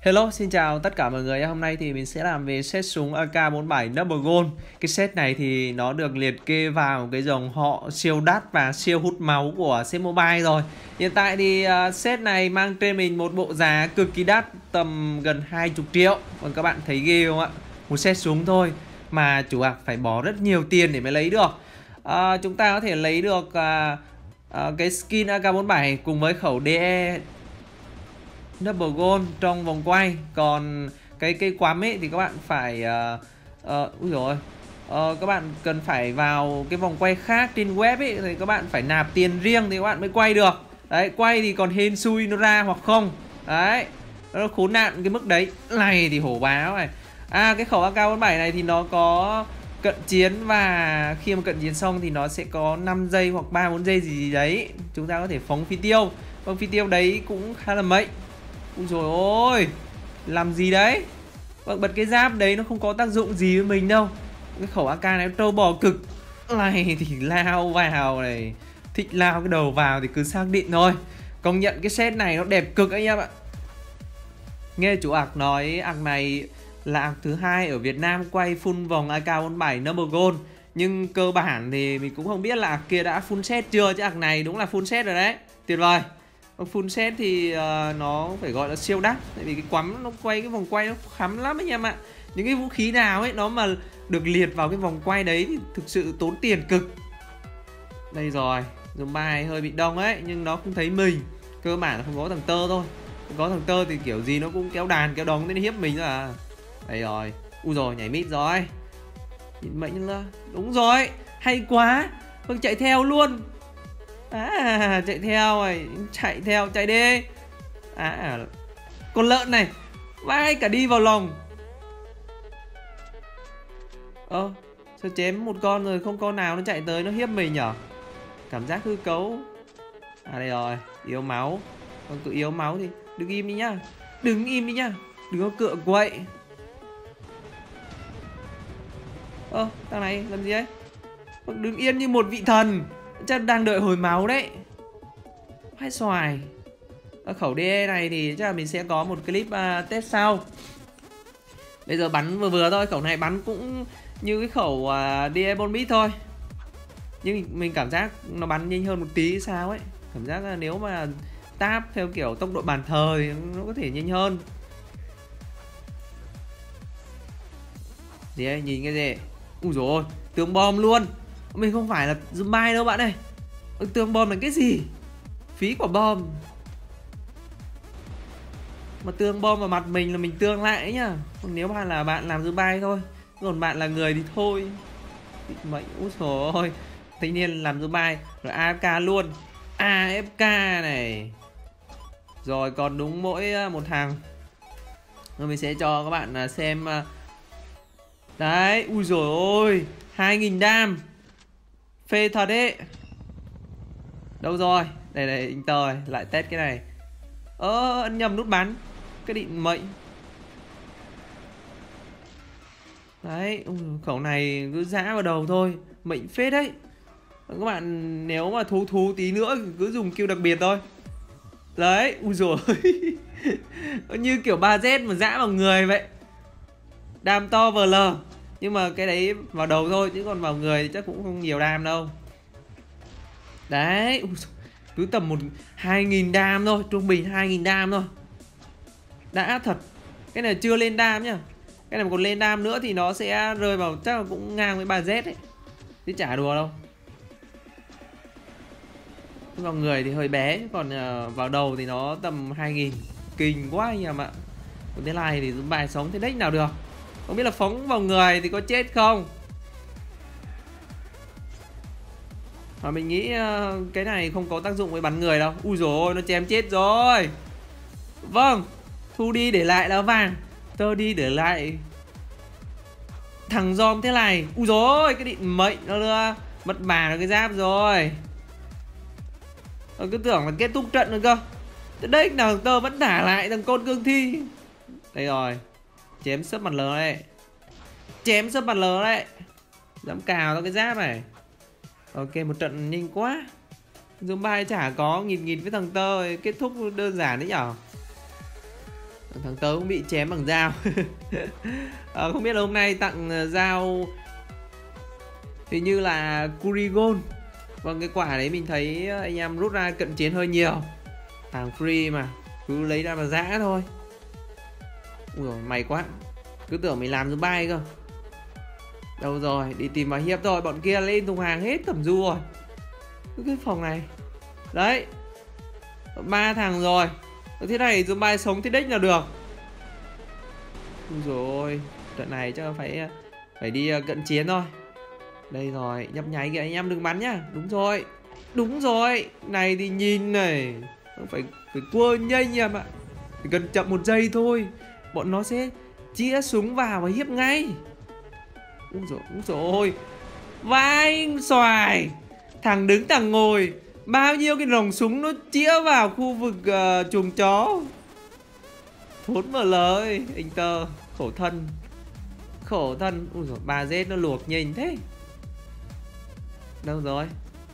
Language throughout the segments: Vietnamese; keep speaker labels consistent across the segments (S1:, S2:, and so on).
S1: Hello, xin chào tất cả mọi người. Hôm nay thì mình sẽ làm về set súng AK-47 Double Gold. Cái set này thì nó được liệt kê vào cái dòng họ siêu đắt và siêu hút máu của CF Mobile rồi. Hiện tại thì set này mang trên mình một bộ giá cực kỳ đắt, tầm gần 20 triệu. Còn các bạn thấy ghê không ạ? Một set súng thôi mà chủ hàng phải bỏ rất nhiều tiền để mới lấy được. Chúng ta có thể lấy được cái skin AK-47 cùng với khẩu DE Double Gold trong vòng quay. Còn cái quắm ấy thì các bạn phải úi dồi các bạn cần phải vào cái vòng quay khác trên web ấy, thì các bạn phải nạp tiền riêng thì các bạn mới quay được. Đấy, quay thì còn hên xui nó ra hoặc không. Đấy, nó khốn nạn cái mức đấy. Này thì hổ báo này. Cái khẩu AK-47 này thì nó có cận chiến, và khi mà cận chiến xong thì nó sẽ có 5 giây hoặc 3-4 giây gì đấy. Chúng ta có thể phóng phi tiêu. Phóng phi tiêu đấy cũng khá là mạnh. Ui dồi ôi, làm gì đấy. Vâng, bật cái giáp đấy nó không có tác dụng gì với mình đâu. Cái khẩu AK này trâu bò cực. Này thì lao vào này, thích lao cái đầu vào thì cứ xác định thôi. Công nhận cái set này nó đẹp cực anh em ạ. Nghe chủ ạc nói ạc này là ạc thứ 2 ở Việt Nam quay full vòng AK-47 Double Gold. Nhưng cơ bản thì mình cũng không biết là ạc kia đã full set chưa, chứ ạc này đúng là full set rồi đấy. Tuyệt vời. Full set thì nó phải gọi là siêu đắt. Tại vì cái quắm nó quay cái vòng quay nó khắm lắm anh em ạ. Những cái vũ khí nào ấy nó mà được liệt vào cái vòng quay đấy thì thực sự tốn tiền cực. Đây rồi, dùng bài hơi bị đông ấy, nhưng nó không thấy mình. Cơ bản là không có thằng tơ thôi. Không có thằng tơ thì kiểu gì nó cũng kéo đàn kéo đống đến hiếp mình rồi à. Đây rồi, ui rồi nhảy mít rồi. Nhìn mệnh nữa. Đúng rồi, hay quá. Vâng, chạy theo luôn. Chạy theo rồi, chạy đi. Con lợn này vai cả đi vào lòng. Sao chém một con rồi không con nào nó chạy tới nó hiếp mình nhở? Cảm giác hư cấu. Đây rồi, yếu máu. Con cứ yếu máu thì đừng im đi nhá. Đừng im đi nhá. Đừng có cựa quậy. Thằng này làm gì ấy? Đứng yên như một vị thần. Chắc đang đợi hồi máu đấy. Hay xoài. Khẩu DE này thì chắc là mình sẽ có một clip test sau. Bây giờ bắn vừa thôi. Khẩu này bắn cũng như cái khẩu DE Bombit thôi. Nhưng mình cảm giác nó bắn nhanh hơn một tí sao ấy. Cảm giác là nếu mà tap theo kiểu tốc độ bàn thờ thì nó có thể nhanh hơn. Gì ấy, nhìn cái gì? Ui dồi ôi, tường bom luôn. Mình không phải là zombie đâu bạn ơi. Tường bom là cái gì? Phí quả bom. Mà tương bom vào mặt mình là mình tương lại nhá. Còn nếu mà là bạn làm zombie thôi, còn bạn là người thì thôi. Bị mệnh, úi dồi ôi. Tất nhiên làm zombie rồi AFK luôn. AFK này. Rồi còn đúng mỗi một thằng. Rồi mình sẽ cho các bạn xem. Đấy, ui dồi ôi, 2000 đam. Phê thật đấy. Đâu rồi? Đây Inter này, lại test cái này. Ấn nhầm nút bắn. Cái định mệnh. Đấy, khẩu này cứ giã vào đầu thôi. Mệnh phết đấy. Các bạn nếu mà thú tí nữa cứ dùng kill đặc biệt thôi. Đấy, ui dồi ôi. Như kiểu 3Z mà giã vào người vậy. Đam to VL. Nhưng mà cái đấy vào đầu thôi, chứ còn vào người thì chắc cũng không nhiều đam đâu. Đấy, cứ tầm 2000 đam thôi, trung bình 2000 đam thôi. Đã thật. Cái này chưa lên đam nhá. Cái này mà còn lên đam nữa thì nó sẽ rơi vào chắc là cũng ngang với 3Z ấy. Chứ chả đùa đâu. Vào người thì hơi bé, còn vào đầu thì nó tầm 2000. Kinh quá anh em ạ. Còn thế này thì bài sống thế đếch nào được. Không biết là phóng vào người thì có chết không. Mà mình nghĩ cái này không có tác dụng với bắn người đâu. Ui dồi ôi, nó chém chết rồi. Vâng, Thu đi để lại lá vàng, tơ đi để lại thằng Giom thế này. Ui dồi ôi, cái định mệnh nó đưa. Mất bà nó cái giáp rồi. Tôi cứ tưởng là kết thúc trận rồi cơ. Thế đấy nào thằng tơ vẫn thả lại thằng con cương thi. Đây rồi. Chém sấp mặt lờ đấy. Chém sấp mặt lờ đấy. Dám cào tao cái giáp này. Ok, một trận nhanh quá. Zombie chả có nghịt với thằng tơ. Kết thúc đơn giản đấy nhở. Thằng tớ cũng bị chém bằng dao. Không biết là hôm nay tặng dao hình như là Kurigon. Vâng, cái quả đấy mình thấy anh em rút ra cận chiến hơi nhiều. Hàng free mà, cứ lấy ra mà giã thôi. Ui dồi, may quá. Cứ tưởng mình làm zombie cơ. Đâu rồi, đi tìm vào hiệp rồi. Bọn kia lên thùng hàng hết tẩm du rồi. Cái phòng này. Đấy, 3 thằng rồi. Thế này zombie sống thế đếch là được. Ui dồi, trận này chắc phải đi cận chiến thôi. Đây rồi, nhấp nháy kìa, anh em đừng bắn nhá. Đúng rồi, đúng rồi. Này thì nhìn này, phải cua nhanh em ạ. Chỉ cần chậm 1 giây thôi, bọn nó sẽ chĩa súng vào và hiếp ngay. Úi dồi, vai xoài. Thằng đứng thằng ngồi, bao nhiêu cái nòng súng nó chĩa vào khu vực chuồng chó. Thốn mở lời, anh Tơ, khổ thân. Khổ thân, ui dồi, 3Z nó luộc nhanh thế. Đâu rồi?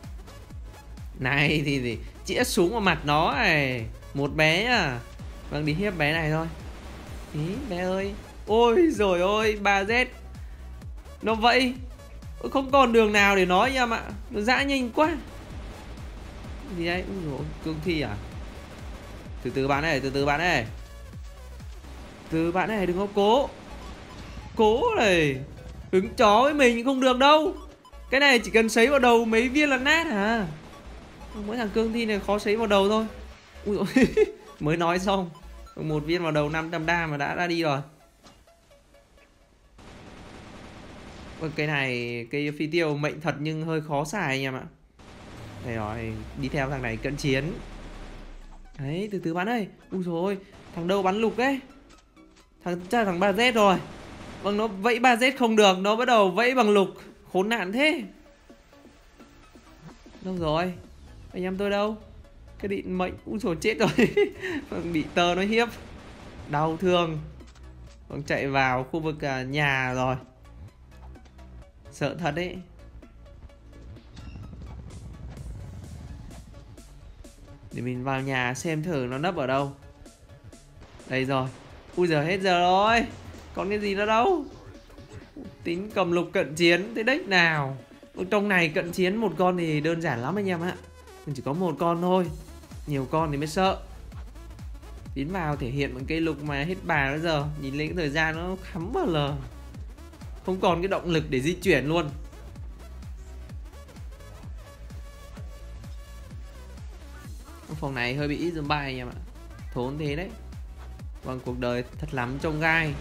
S1: Này thì chĩa súng vào mặt nó này. Một bé à. Vâng, đi hiếp bé này thôi. Ý, bé ơi. Ôi rồi ôi, 3Z nó vậy. Không còn đường nào để nói em ạ. Nó dã nhanh quá. Gì đấy? Úi dồi, cương thi à? Từ từ bạn này, từ từ bạn này. Từ bạn này, đừng có cố. Cố này. Hứng chó với mình không được đâu. Cái này chỉ cần sấy vào đầu mấy viên là nát hả? Mỗi thằng cương thi này khó sấy vào đầu thôi. Ui dồi, mới nói xong. 1 viên vào đầu 500 đam mà đã đi rồi. Cái này, cây phi tiêu mệnh thật nhưng hơi khó xài anh em ạ. Đây rồi, đi theo thằng này cận chiến. Đấy, từ từ bắn ơi. Ui dồi, thằng đâu bắn lục ấy. Chắc là thằng 3Z rồi. Vâng, nó vẫy 3Z không được, nó bắt đầu vẫy bằng lục. Khốn nạn thế. Đâu rồi? Anh em tôi đâu? Cái định mệnh. Ui dồi, chết rồi. Bị tơ nó hiếp. Đau thương. Vâng, chạy vào khu vực nhà rồi. Sợ thật đấy. Để mình vào nhà xem thử nó nấp ở đâu. Đây rồi. Ui giời, hết giờ rồi. Còn cái gì nữa đâu. Tính cầm lục cận chiến thế đếch nào. Trong này cận chiến 1 con thì đơn giản lắm anh em ạ. Mình chỉ có 1 con thôi. Nhiều con thì mới sợ. Tiến vào thể hiện một cây lục mà hết bà bây giờ. Nhìn lên cái thời gian nó khắm vào lờ. Không còn cái động lực để di chuyển luôn. Phòng này hơi bị ít zombie anh em ạ. Thốn thế đấy. Vâng, cuộc đời thật lắm trong gai.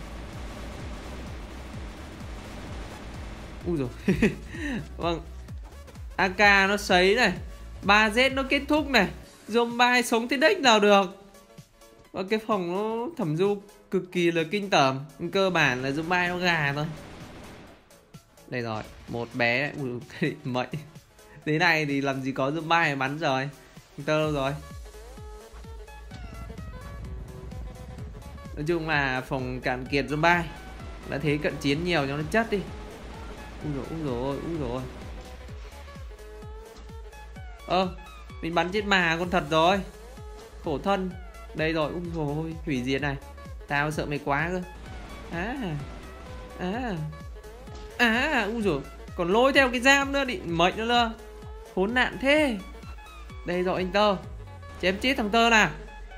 S1: Ui dồi. Vâng, AK nó sấy này, 3Z nó kết thúc này, zombie sống thế đếch nào được. Và cái phòng nó thẩm du cực kỳ là kinh tởm. Cơ bản là zombie nó gà thôi. Đây rồi, một bé đấy. Ui, cái mệnh. Thế này thì làm gì có zombie bắn rồi. Tơ đâu rồi? Nói chung là phòng cạn kiệt zombie. Đã thế cận chiến nhiều cho nó chất đi. Úi dồi. Mình bắn chết mà con thật rồi. Khổ thân. Đây rồi, úi dồi, hủy diệt này. Tao sợ mày quá cơ. Úi dồi, còn lôi theo cái giam nữa, định mệnh nữa lơ. Khốn nạn thế. Đây rồi anh Tơ. Chém chết thằng Tơ nào.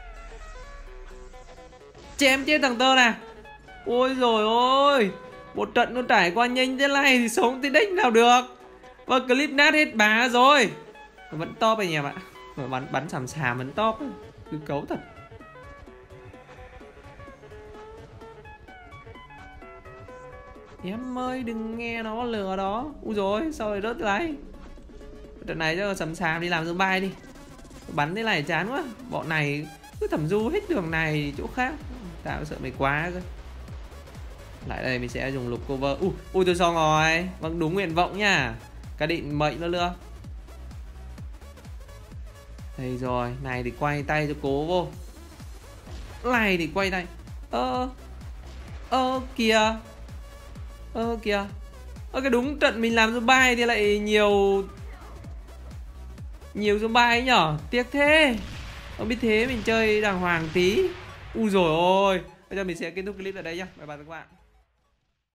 S1: Chém chết thằng Tơ nào. Ôi rồi ôi. Một trận nó trải qua nhanh thế này thì sống thế đếch nào được. Và clip nát hết bà rồi. Vẫn top anh em ạ. Bắn sàm sàm vẫn top. Cứ cấu thật. Em ơi đừng nghe nó lừa đó. Úi dồi sao lại rớt thế này. Trận này cho sầm sàm đi làm zombie đi. Bắn thế này chán quá. Bọn này cứ thẩm du hết đường này chỗ khác. Tao sợ mày quá cơ. Lại đây mình sẽ dùng lục cover. Ui tôi xong rồi. Vâng, đúng nguyện vọng nha. Cả định mệnh nó lừa. Đây rồi. Này thì quay tay cho cố vô. Này thì quay tay. Kìa. Kìa. Cái đúng trận mình làm zombie thì lại nhiều zombie ấy nhở. Tiếc thế. Không biết thế mình chơi đàng hoàng tí. Ui rồi ôi. Bây giờ mình sẽ kết thúc clip ở đây nhá. Bye bye các bạn.